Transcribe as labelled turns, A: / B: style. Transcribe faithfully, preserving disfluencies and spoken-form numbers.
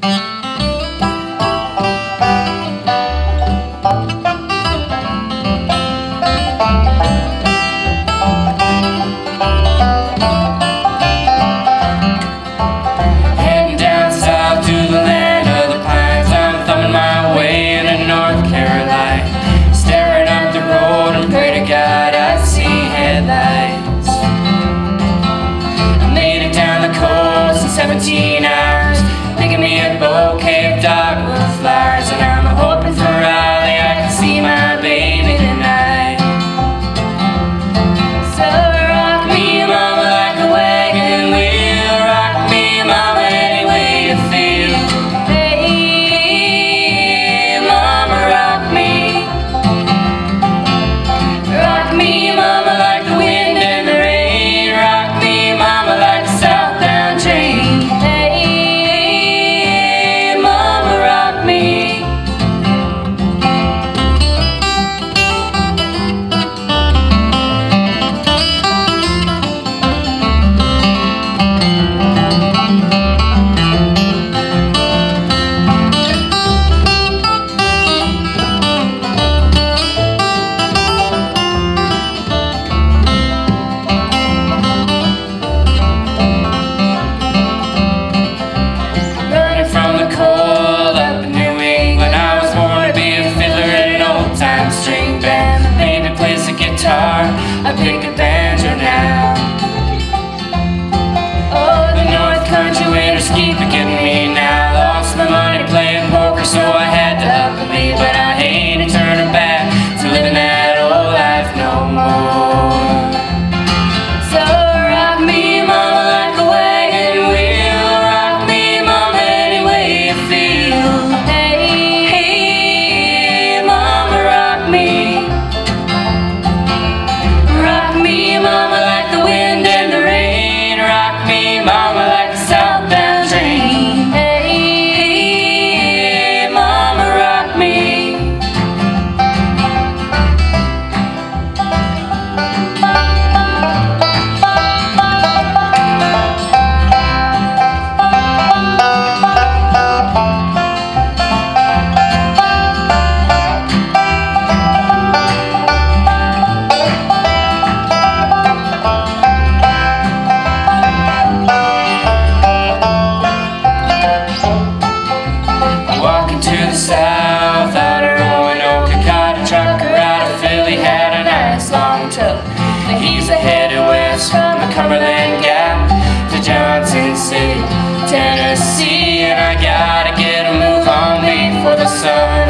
A: seventeen hours, picking me a bouquet of dogwood flowers, and I'm hoping for Raleigh I can see my baby tonight. So rock me, mama, like a wagon wheel. Rock me, mama, any way you feel. Hey, mama, rock me. Rock me, mama, like the wind and the rain. Rock me, mama, like the southbound train. I pick a banjo now. Oh, the North Country winters keep getting me now. Lost my money playing poker, so I had to up and leave. But I hate turning back to living that old life no more. So rock me, mama, like a wagon wheel. Rock me, mama, any way you feel. Hey, hey, mama, rock me. Rock me, mama, like the wind and the rain. Rock me, mama, like the southbound train. Hey, hey, mama, rock me. South out of Roanoke, caught a trucker out of Philly, had a nice long tow. He's headed west from the Cumberland Gap to Johnson City, Tennessee, and I gotta get a move on before the sun